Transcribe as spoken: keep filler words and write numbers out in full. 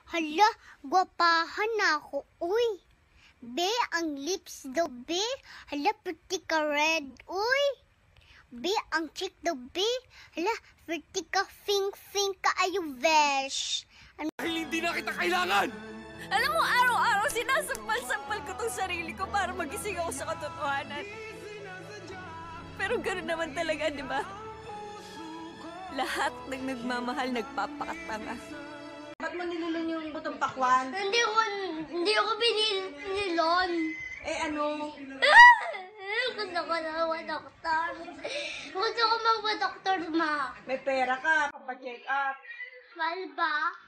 Hala, gwapahan na ako. Uy, be, ang lips daw, be. Hala, pretty ka red. Uy, be, ang cheek daw, be. Hala, pretty ka fing-fing ka ayo, vesh. Ano? Dahil hindi na kita kailangan! Alam mo, araw-araw sinasampal-sampal ko tong sarili ko para magising ako sa katotohanan. Pero gano'n naman talaga, di ba? Lahat ng nagmamahal nagpapakatanga. Ba't mo nilulon yung butong pakwan? Hindi ko, hindi ako binilon. Eh ano? Gusto ko na mag-doktor. Gusto ko mag-doktor, ma. May pera ka, papacheck up. Mahal ba?